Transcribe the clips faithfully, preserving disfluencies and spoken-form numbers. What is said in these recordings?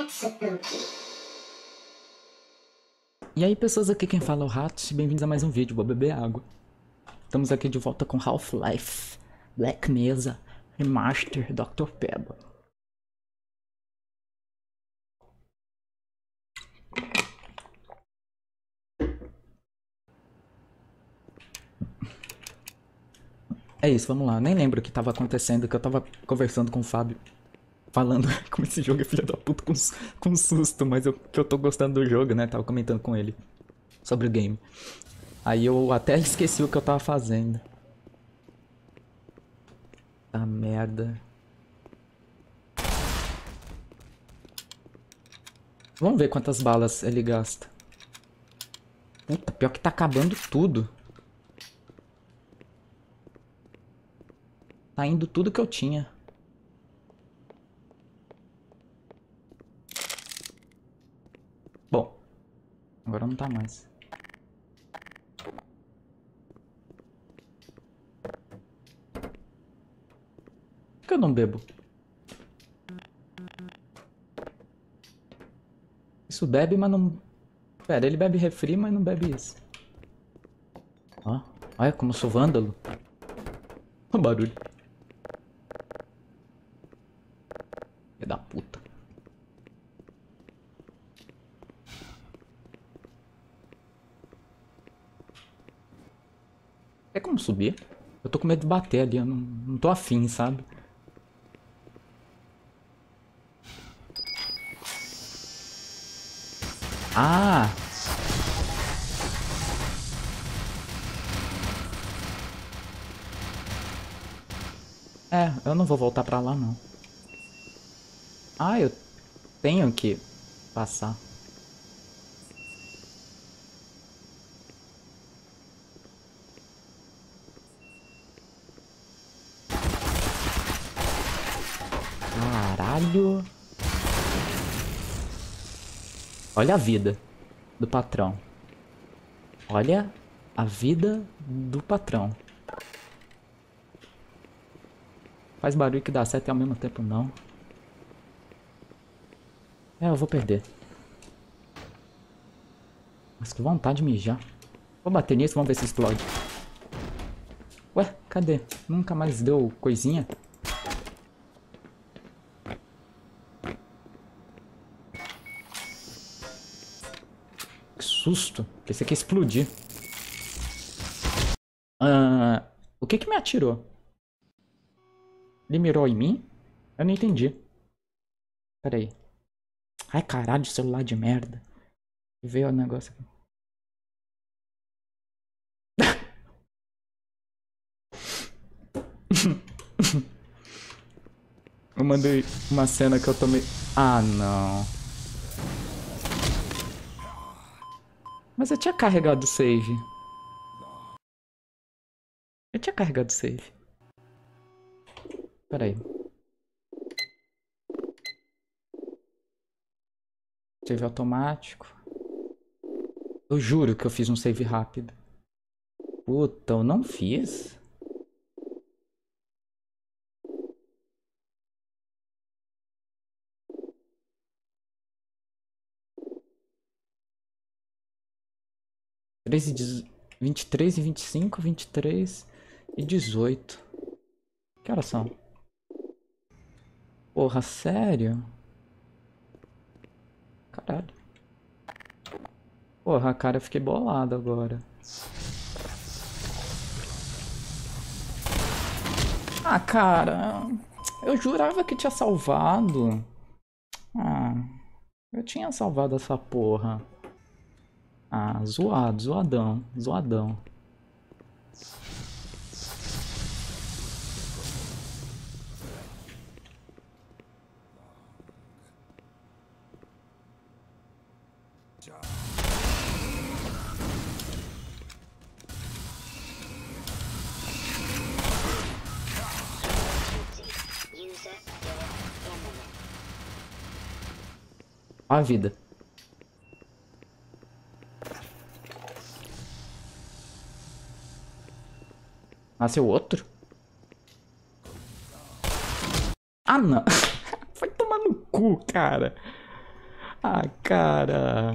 E aí pessoas, aqui quem fala é o Ratos, bem-vindos a mais um vídeo, vou beber água. Estamos aqui de volta com Half-Life, Black Mesa, Remaster, doutor Pebble. É isso, vamos lá, nem lembro o que tava acontecendo, que eu tava conversando com o Fábio, falando como esse jogo é filho da puta com, com susto, mas eu, que eu tô gostando do jogo, né, tava comentando com ele sobre o game. Aí eu até esqueci o que eu tava fazendo. Ah, merda. Vamos ver quantas balas ele gasta. Puta, pior que tá acabando tudo. Tá indo tudo que eu tinha. Bom, agora não tá mais. Por que eu não bebo? Isso bebe, mas não... Pera, ele bebe refri, mas não bebe isso. Ó, olha como eu sou vândalo. O barulho. Filho da puta. É como subir? Eu tô com medo de bater ali, eu não, não tô afim, sabe? Ah! É, eu não vou voltar pra lá, não. Ah, eu tenho que passar. Caralho. Olha a vida do patrão. Olha a vida do patrão. Faz barulho que dá certo e ao mesmo tempo não. É, eu vou perder. Mas que vontade de mijar. Vou bater nisso, vamos ver se explode. Ué, cadê? Nunca mais deu coisinha? Que susto. Pensei que ia explodir. Ah, o que que me atirou? Ele mirou em mim? Eu não entendi. Pera aí. Ai, caralho, celular de merda. Veio o negócio aqui. Eu mandei uma cena que eu tomei... Ah, não. Mas eu tinha carregado o save. Eu tinha carregado o save. Pera aí. Save automático. Eu juro que eu fiz um save rápido. Puta, eu não fiz? três e vinte e três e vinte e cinco, vinte e três e dezoito. Que horas são? Porra, sério? Caralho. Porra, cara, eu fiquei bolado agora. Ah, cara, eu jurava que tinha salvado. Ah, eu tinha salvado essa porra. Ah, zoado, zoadão, zoadão. A vida. Nasceu outro? Ah, não. Vai tomar no cu, cara. Ah, cara.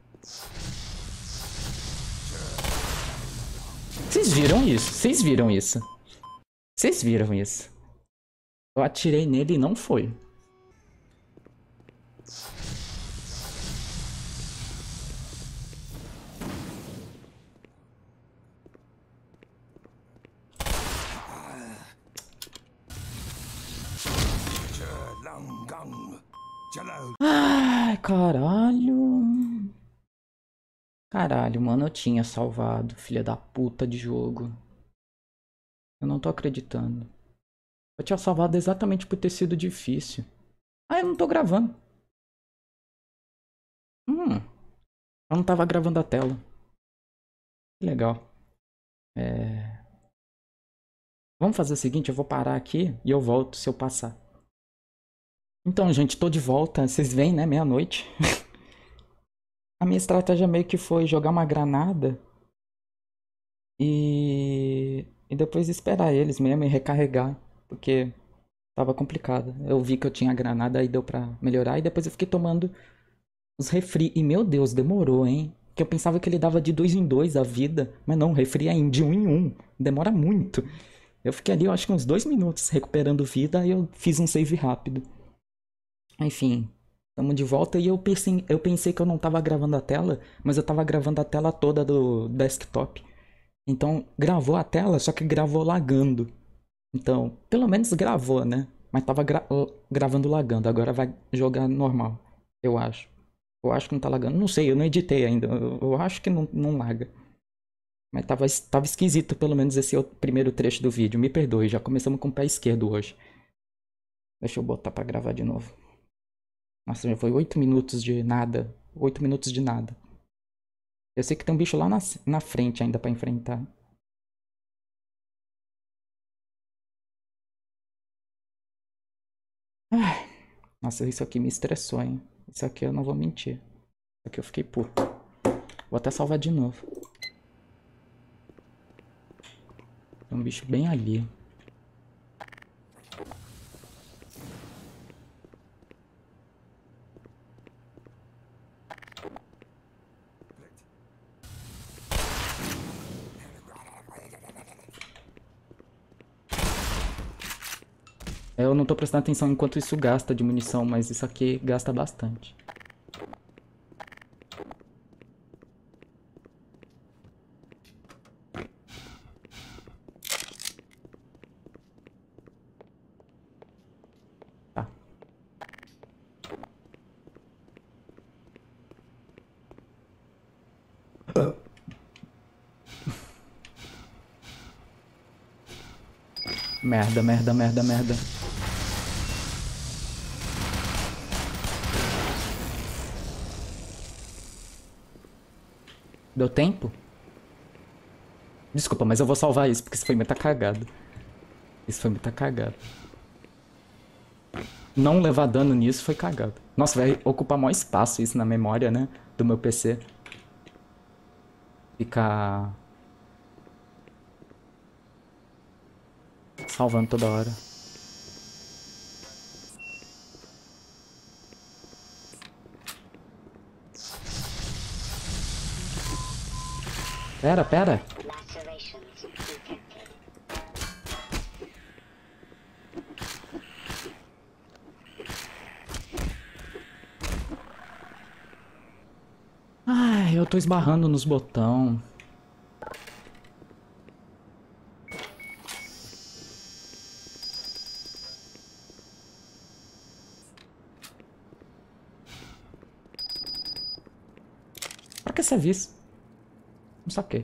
Vocês viram isso? Vocês viram isso? Vocês viram isso? Eu atirei nele e não foi. Ai, caralho. Caralho, mano, eu tinha salvado, filha da puta de jogo. Eu não tô acreditando. Eu tinha salvado exatamente por ter sido difícil. Ah, eu não tô gravando. Hum, eu não tava gravando a tela. Que legal. É... Vamos fazer o seguinte, eu vou parar aqui e eu volto se eu passar. Então, gente, tô de volta. Vocês veem, né? Meia-noite. A minha estratégia meio que foi jogar uma granada e... e depois esperar eles mesmo e recarregar. Porque tava complicado. Eu vi que eu tinha granada, aí deu pra melhorar. E depois eu fiquei tomando os refri. E meu Deus, demorou, hein? Que eu pensava que ele dava de dois em dois a vida. Mas não, refri é de um em um. Demora muito. Eu fiquei ali, eu acho que uns dois minutos recuperando vida. Aí eu fiz um save rápido. Enfim, estamos de volta e eu pensei, eu pensei que eu não tava gravando a tela, mas eu tava gravando a tela toda do desktop. Então, gravou a tela, só que gravou lagando. Então, pelo menos gravou, né? Mas tava gra gravando lagando. Agora vai jogar normal, eu acho. Eu acho que não tá lagando. Não sei, eu não editei ainda. Eu, eu acho que não, não laga. Mas tava, tava esquisito, pelo menos, esse outro primeiro trecho do vídeo. Me perdoe, já começamos com o pé esquerdo hoje. Deixa eu botar pra gravar de novo. Nossa, já foi oito minutos de nada. Oito minutos de nada. Eu sei que tem um bicho lá na, na frente ainda pra enfrentar. Ai, nossa, isso aqui me estressou, hein? Isso aqui eu não vou mentir. Isso aqui eu fiquei puto. Vou até salvar de novo. Tem um bicho bem ali. Eu não tô prestando atenção enquanto isso gasta de munição, mas isso aqui gasta bastante. Tá. Merda, merda, merda, merda. Deu tempo? Desculpa, mas eu vou salvar isso, porque isso foi muita cagada. Isso foi muita cagada. Não levar dano nisso foi cagado. Nossa, vai ocupar maior espaço isso na memória, né? Do meu P C. Ficar salvando toda hora. Pera, pera. Ai, eu tô esbarrando nos botão. Pra que serve isso? Não saquei.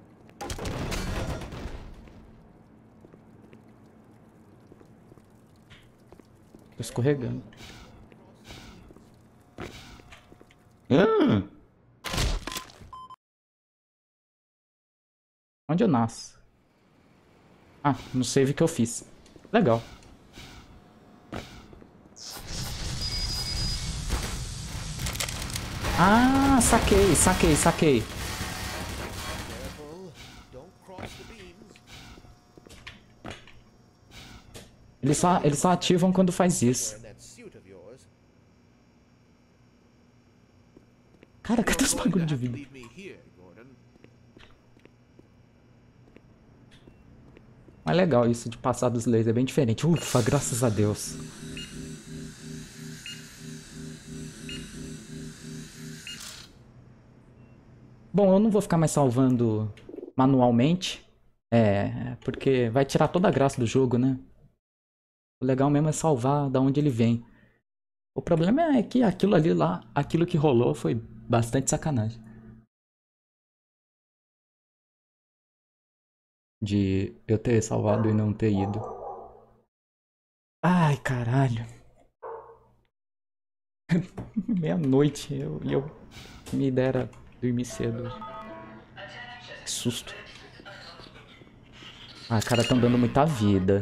Tô escorregando. Ah! Onde eu nasço? Ah, no save que eu fiz. Legal. Ah, saquei, saquei, saquei. Eles só, eles só ativam quando faz isso. Cara, cadê os bagulho de vida? Mas legal isso de passar dos lasers, é bem diferente. Ufa, graças a Deus. Bom, eu não vou ficar mais salvando manualmente. É, porque vai tirar toda a graça do jogo, né? O legal mesmo é salvar da onde ele vem. O problema é que aquilo ali lá, aquilo que rolou foi bastante sacanagem. De eu ter salvado e não ter ido. Ai, caralho. Meia-noite e eu, eu me dera dormir cedo. Que susto. Ah, cara, tão dando muita vida.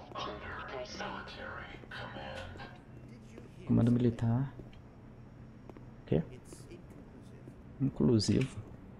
Comando militar. O quê? Inclusivo.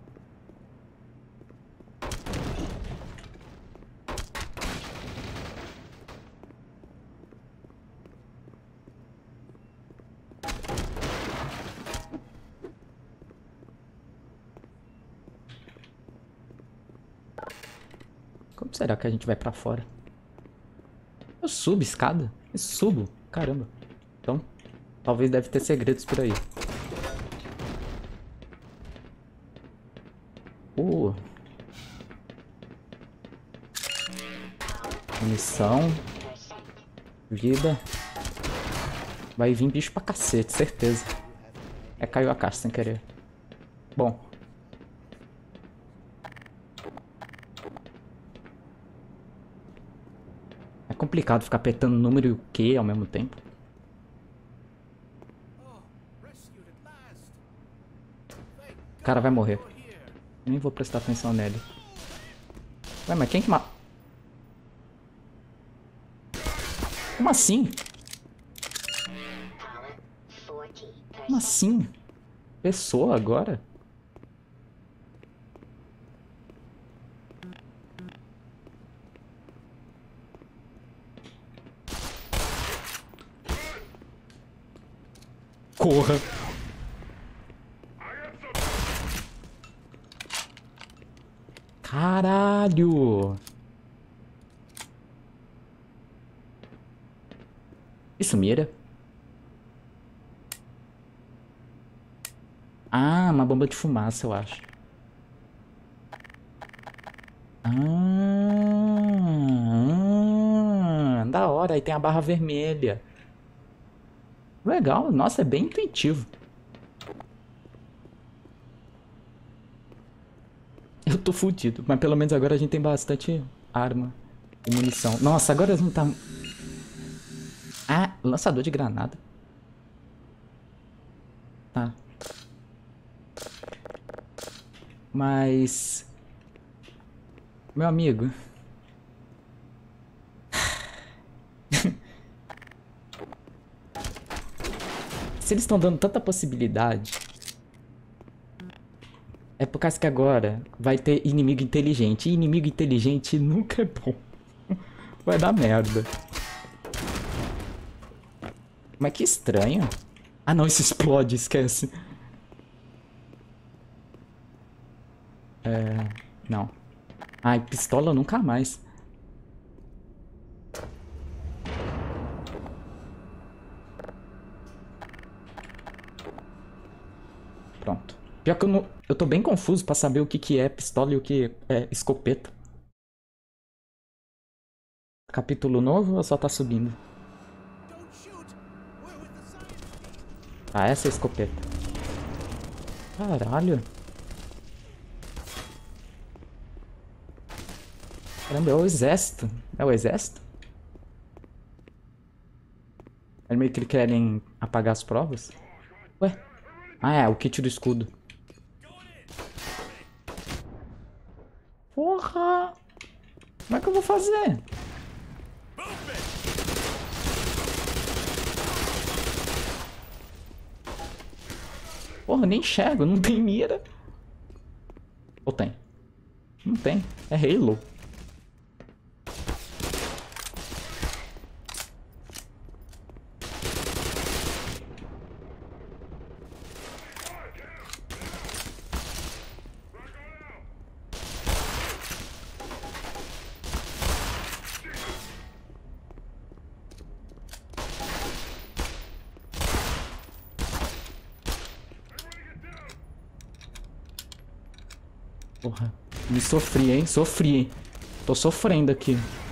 Como será que a gente vai pra fora? Eu subo escada? Eu subo? Caramba. Então, talvez deve ter segredos por aí. Uh. Munição. Vida. Vai vir bicho pra cacete, certeza. É, caiu a caixa sem querer. Bom. É complicado ficar apertando número e o Q ao mesmo tempo. O cara vai morrer. Nem vou prestar atenção nele. Ué, mas quem que ma... Como assim? Como assim? Pessoa agora? Corra. Caralho. Isso mira? Ah, uma bomba de fumaça, eu acho. Ah, ah, da hora, aí tem a barra vermelha. Legal, nossa, é bem intuitivo. Eu tô fudido, mas pelo menos agora a gente tem bastante arma e munição. Nossa, agora a gente tá... Ah, lançador de granada. Tá. Mas... Meu amigo... Se eles estão dando tanta possibilidade... É por causa que agora vai ter inimigo inteligente. E inimigo inteligente nunca é bom. Vai dar merda. Mas que estranho. Ah não, isso explode, esquece. É... Não. Ai, pistola nunca mais. Pronto. Pior que eu não... Eu tô bem confuso pra saber o que que é pistola e o que é escopeta. Capítulo novo ou só tá subindo? Ah, essa é a escopeta. Caralho. Caramba, é o exército. É o exército? É meio que eles querem apagar as provas? Ué? Ah, é, o kit do escudo. Porra! Como é que eu vou fazer? Porra, eu nem enxergo, não tem mira. Ou tem? Não tem, é Halo. Porra. Me sofri, hein? Sofri, hein? Tô sofrendo aqui.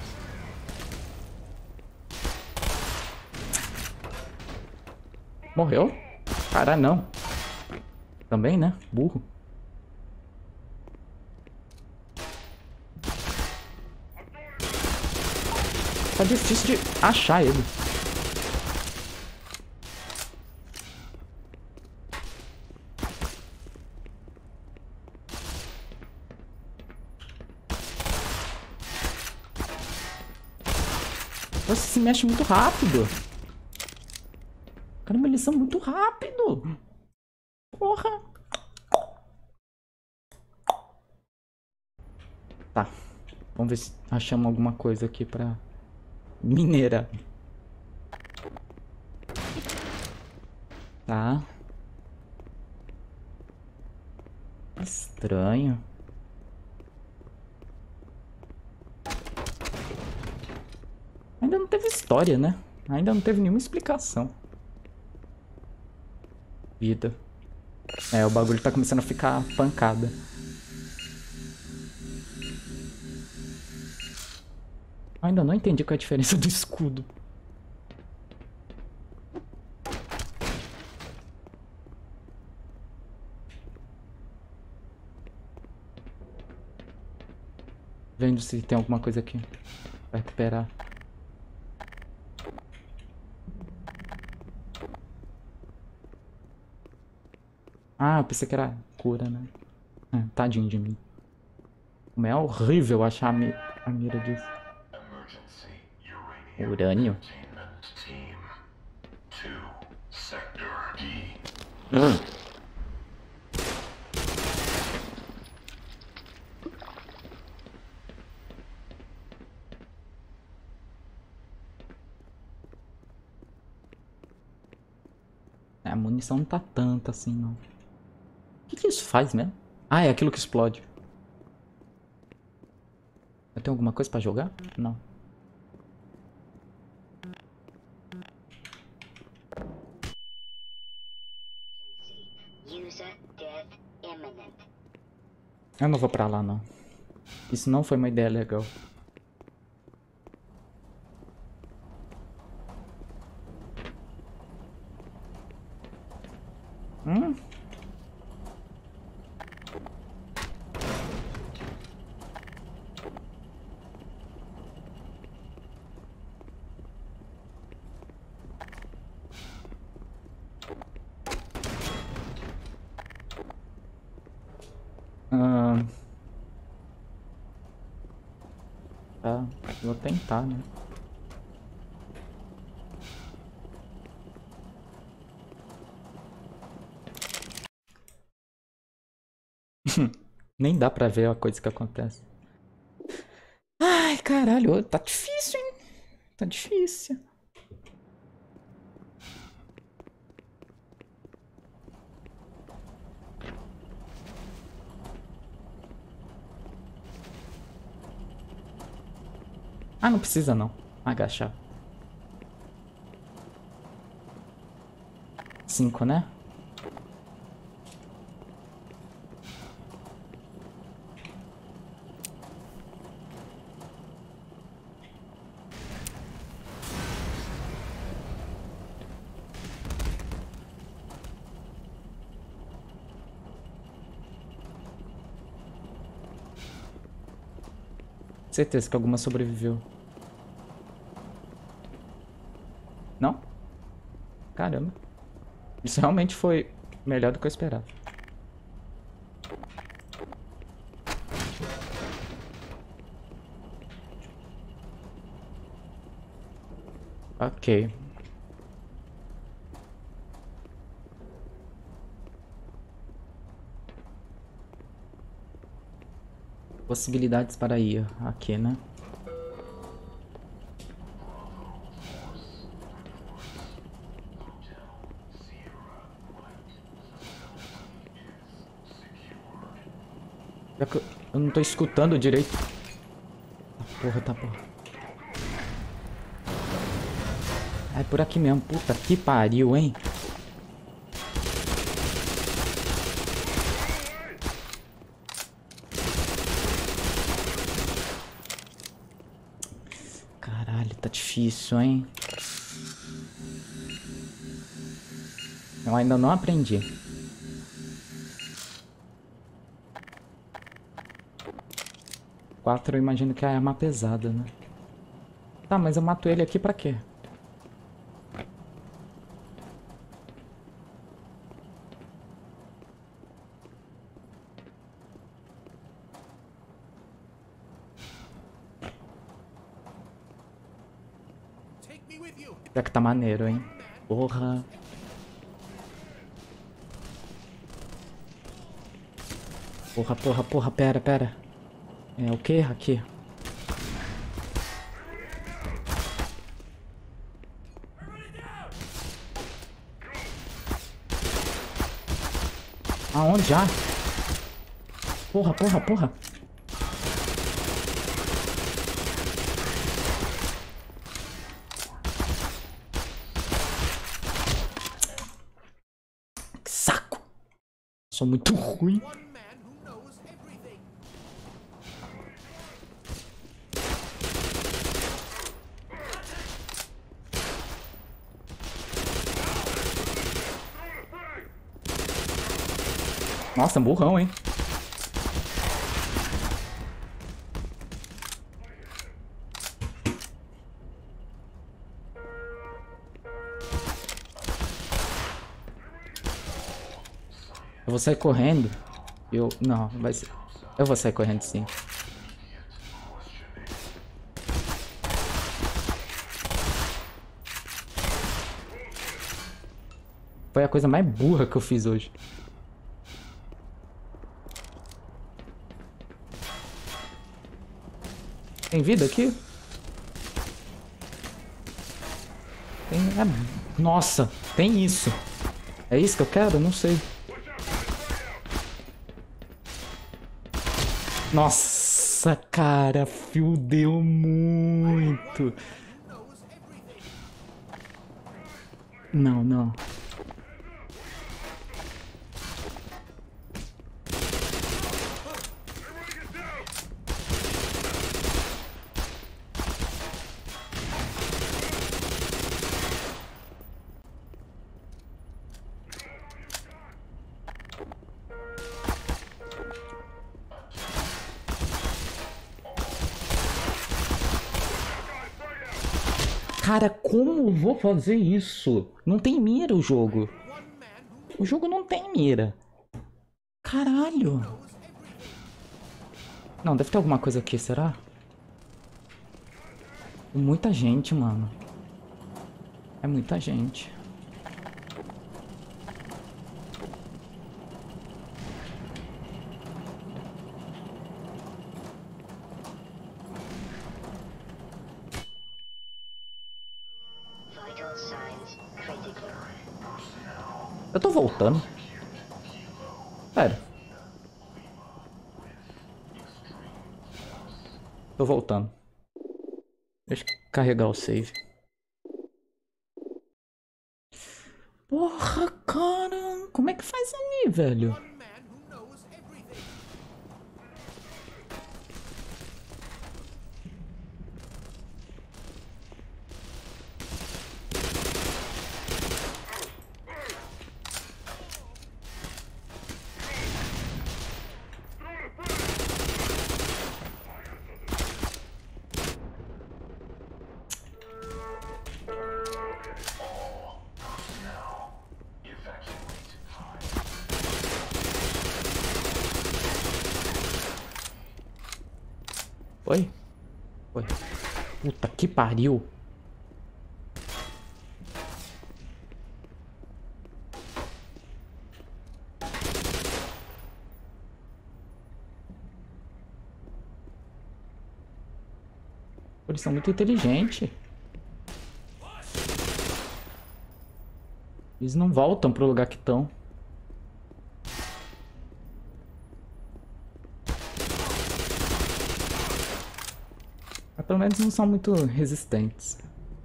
Morreu? Cara, não. Também, né? Burro. Tá difícil de achar ele. Você se mexe muito rápido. Caramba, eles são muito rápido. Porra. Tá. Vamos ver se achamos alguma coisa aqui pra minerar. Tá. Estranho. Ainda não teve história, né? Ainda não teve nenhuma explicação. Vida. É, o bagulho tá começando a ficar pancada. Ainda não entendi qual é a diferença do escudo. Vendo se tem alguma coisa aqui pra recuperar. Ah, eu pensei que era cura, né? Ah, tadinho de mim. Como é horrível achar a, mi a mira disso. Urânio? Hum. É, a munição não tá tanta assim, não. O que, que isso faz mesmo? Ah, é aquilo que explode. Eu tenho alguma coisa pra jogar? Não. Eu não vou pra lá, não. Isso não foi uma ideia legal. Hum? Ah, tá, vou tentar, né? Nem dá pra ver a coisa que acontece. Ai, caralho, tá difícil, hein? Tá difícil. Ah, não precisa não. Agachar. Cinco, né? Certeza que alguma sobreviveu. Não? Caramba. Isso realmente foi melhor do que eu esperava. Ok. Possibilidades para ir aqui, né? Já que eu, eu não tô escutando direito. Tá porra, tá porra. É por aqui mesmo. Puta que pariu, hein? difícil, hein? Eu ainda não aprendi. Quatro eu imagino que é a arma pesada, né? Tá, mas eu mato ele aqui pra quê? Já que tá maneiro, hein? Porra. Porra, porra, porra, pera, pera. É o que aqui? Aonde já? Porra, porra, porra. Que saco. Sou muito ruim. Nossa, burrão, hein? Eu vou sair correndo. Eu... Não, vai ser... Eu vou sair correndo, sim. Foi a coisa mais burra que eu fiz hoje. Tem vida aqui? Tem... É... Nossa, tem isso. É isso que eu quero? Não sei. Nossa, cara, fudeu muito. Não, não. Cara, como eu vou fazer isso? Não tem mira o jogo. O jogo não tem mira. Caralho. Não, deve ter alguma coisa aqui, será? Muita gente, mano. É muita gente. Eu tô voltando. Pera. Tô voltando. Deixa eu carregar o save. Porra, cara. Como é que faz ali, velho? Oi? Oi. Puta que pariu. Eles são muito inteligentes. Eles não voltam pro lugar que estão. Mas pelo menos não são muito resistentes.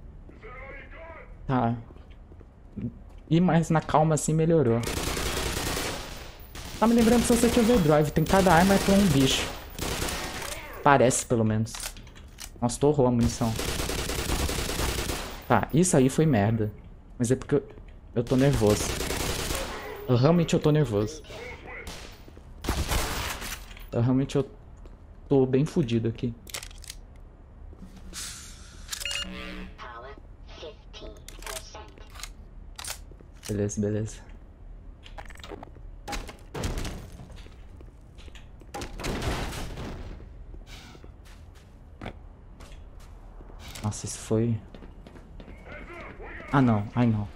Tá. E mais na calma assim melhorou. Tá me lembrando se você tinha overdrive. Tem cada arma é pra um bicho. Parece pelo menos. Nossa, torrou a munição. Tá, isso aí foi merda. Mas é porque eu, eu tô nervoso. Eu, realmente eu tô nervoso. Eu, realmente eu tô bem fudido aqui. Beleza, beleza. Nossa, isso foi... Ah, não. Ai, não.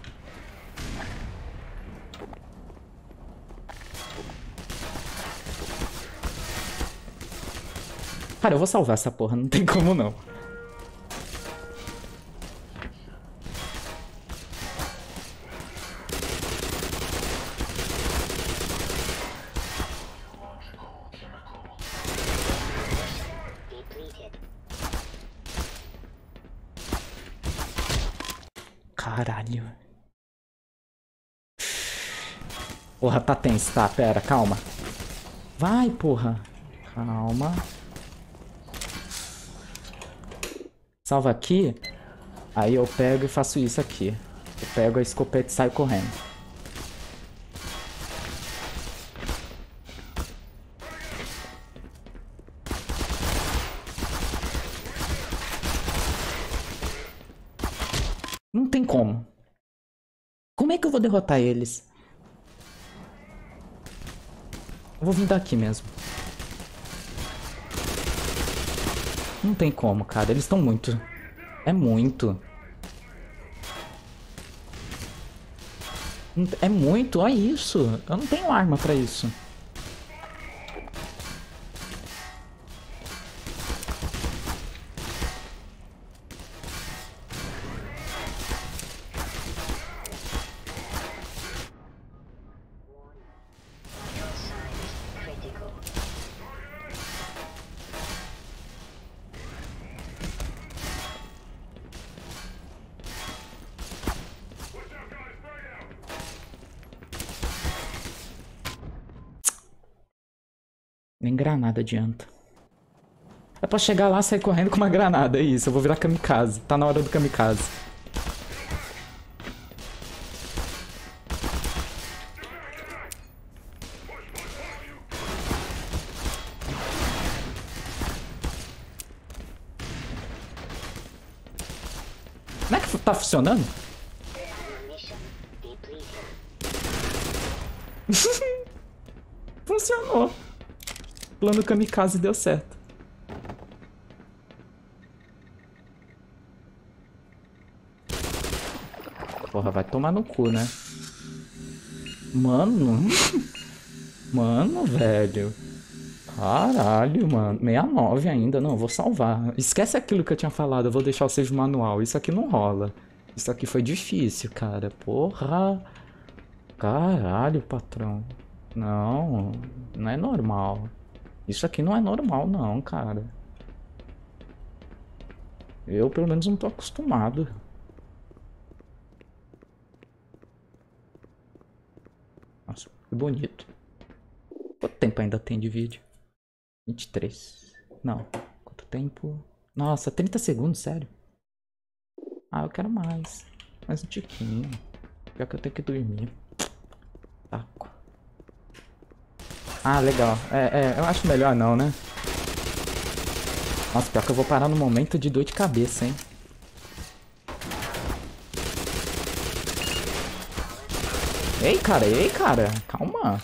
Cara, eu vou salvar essa porra. Não tem como, não. Caralho. Porra, tá tenso, tá? Pera, calma. Vai, porra. Calma. Salva aqui. Aí eu pego e faço isso aqui. Eu pego a escopeta e saio correndo. Não tem como. Como é que eu vou derrotar eles? Eu vou vir daqui mesmo. Não tem como, cara. Eles estão muito. É muito. É muito, olha isso. Eu não tenho arma pra isso. Nem granada adianta. É pra chegar lá e sair correndo com uma granada, é isso. Eu vou virar kamikaze. Tá na hora do kamikaze. Como é que tá funcionando? Funcionou. Plano kamikaze deu certo. Porra, vai tomar no cu, né? Mano. Mano, velho. Caralho, mano. sessenta e nove ainda. Não, eu vou salvar. Esquece aquilo que eu tinha falado. Eu vou deixar o save manual. Isso aqui não rola. Isso aqui foi difícil, cara. Porra. Caralho, patrão. Não. Não é normal. Isso aqui não é normal, não, cara. Eu, pelo menos, não tô acostumado. Nossa, que bonito. Quanto tempo ainda tem de vídeo? vinte e três. Não. Quanto tempo? Nossa, trinta segundos, sério? Ah, eu quero mais. Mais um tiquinho. Pior que eu tenho que dormir. Taco. Ah, legal. É, é, eu acho melhor não, né? Nossa, pior que eu vou parar no momento de dor de cabeça, hein? Ei, cara, ei, cara. Calma.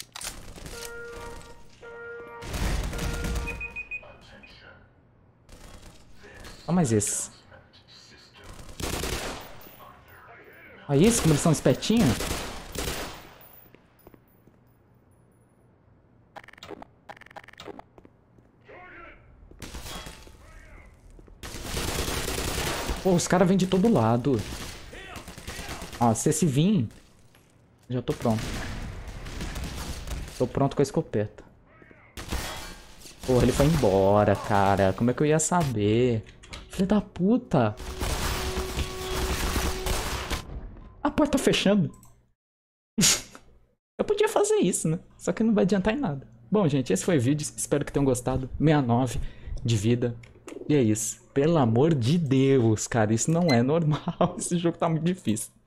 Olha mais esse. Olha isso, como eles são espertinhos. Pô, os caras vêm de todo lado. Ó, se esse vir... Já tô pronto. Tô pronto com a escopeta. Porra, ele foi embora, cara. Como é que eu ia saber? Filho da puta. A porta fechando. Eu podia fazer isso, né? Só que não vai adiantar em nada. Bom, gente, esse foi o vídeo. Espero que tenham gostado. sessenta e nove de vida. E é isso. Pelo amor de Deus, cara, isso não é normal. Esse jogo tá muito difícil.